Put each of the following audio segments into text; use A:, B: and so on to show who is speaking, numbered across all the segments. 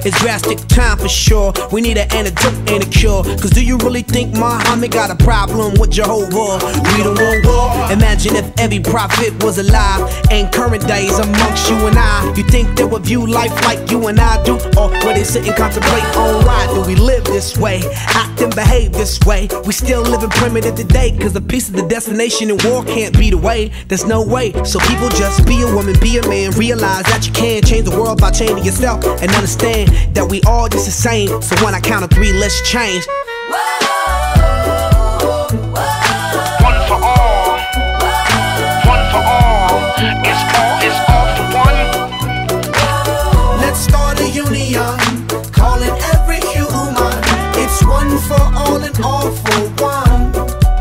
A: It's drastic time for sure. We need an antidote and a cure. Cause do you really think Muhammad got a problem with Jehovah? We don't want war. Imagine if every prophet was alive in current days amongst you and I. You think they would view life like you and I do? Or would they sit and contemplate on why do we live this way, act and behave this way? We still living primitive today, cause the peace of the destination and war can't be the way. There's no way. So people, just be a woman, be a man. Realize that you can change the world by changing yourself, and understand that we all just the same. So when I count to 3, let's change.
B: One for all. One for all. It's all for one.
C: Let's start a union, calling every human. It's one for all and all for one.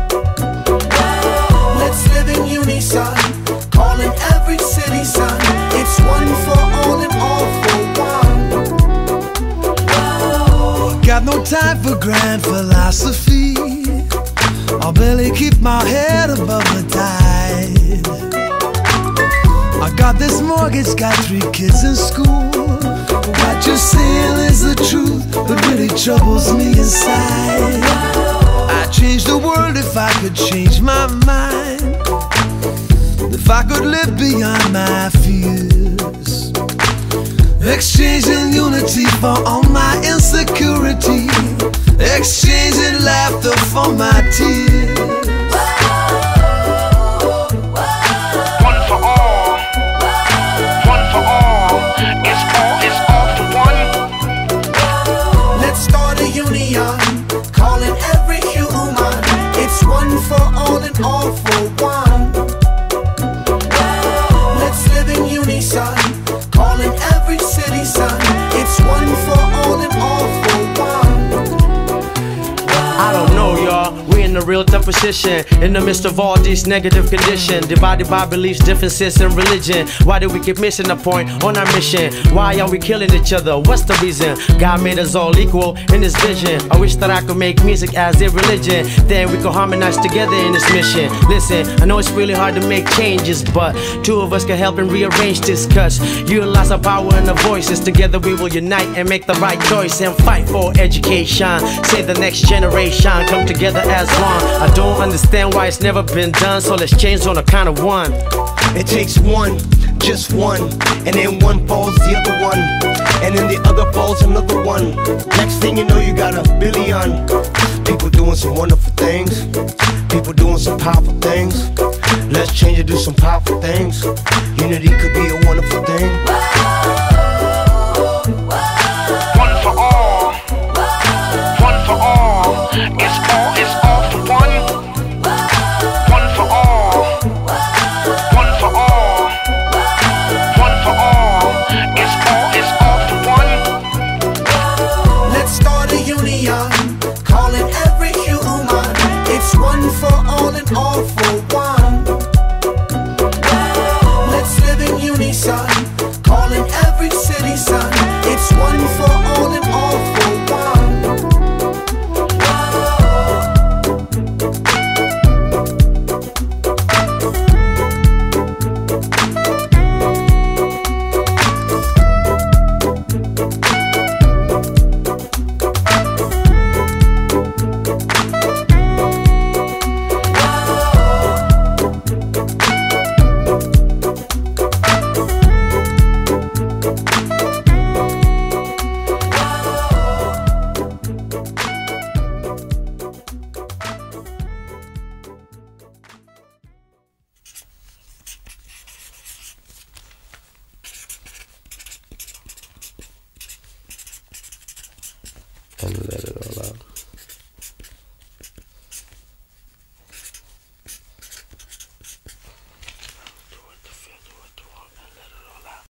C: Let's live in unison, calling every citizen. It's one for all and all for one.
D: Got no time for grand philosophy. I'll barely keep my head above the tide. I got this mortgage, got 3 kids in school. What you're saying is the truth, but really troubles me inside. I'd change the world if I could change my mind, if I could live beyond my fears, exchanging unity for all my insecurity, exchanging laughter for my tears.
B: One for all. One for all. It's all for one.
C: Let's start a union, calling every human. It's one for all and all for one. Let's live in unison, calling every citizen. It's one for all and all for one.
E: I don't know, y'all. We're in a real tough position in the midst of all these negative conditions, divided by beliefs, differences, and religion. Why do we keep missing the point on our mission? Why are we killing each other? What's the reason? God made us all equal in His vision. I wish that I could make music as a religion, then we could harmonize together in this mission. Listen, I know it's really hard to make changes, but 2 of us can help and rearrange this. Cause utilize our power and our voices. Together we will unite and make the right choice and fight for education. Save the next generation, come together as one. I don't understand why it's never been done, so let's change on the count of 1.
F: It takes one, just one, and then one falls the other one, and then the other falls another one. Next thing you know, you got a billion people doing some wonderful things, people doing some powerful things. Let's change and do some powerful things. Unity could be a wonderful thing.
B: One for all. One for all. It's all for one. One for all. One for all. One for all. It's all for one.
C: Let's start a union, calling every human. It's one for all and all for one. Let's live in unison, calling every citizen.